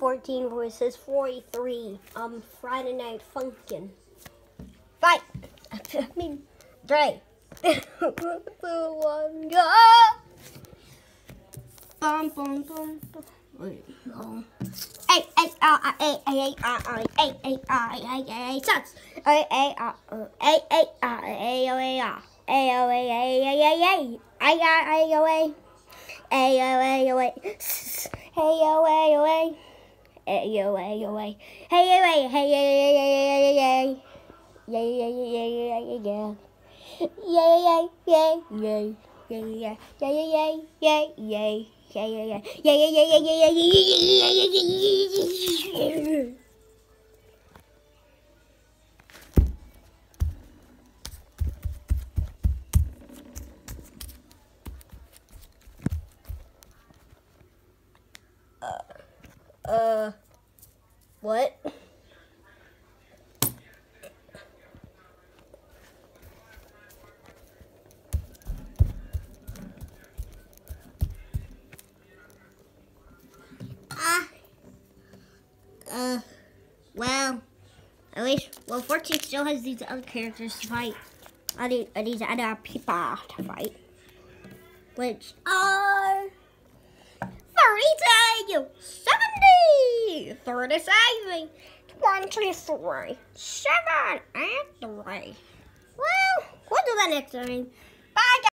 14 versus 43. Friday Night Funkin'. Fight! I mean, 3, 2, 1, go! Bum, bum, bum, bum. Wait, no. Sucks. What? Well, at least, 14 still has these other characters to fight. These other people to fight. Which are 32, 70, 37, 23, 7, and 3. Well, we'll do that next time. Bye, guys.